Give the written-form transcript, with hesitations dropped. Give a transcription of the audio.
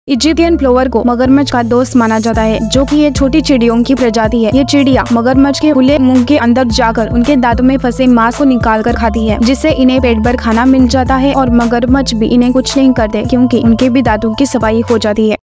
Egyptian plover को मगरमच्छ का दोस्त माना जाता है, जो कि ये छोटी चिड़ियों की प्रजाति है। ये चिड़िया मगरमच्छ के खुले मुंह के अंदर जाकर उनके दांतों में फंसे मांस को निकाल कर खाती है, जिससे इन्हें पेट भर खाना मिल जाता है और मगरमच्छ भी इन्हें कुछ नहीं करते, क्योंकि उनके भी दांतों की सफाई हो जाती है।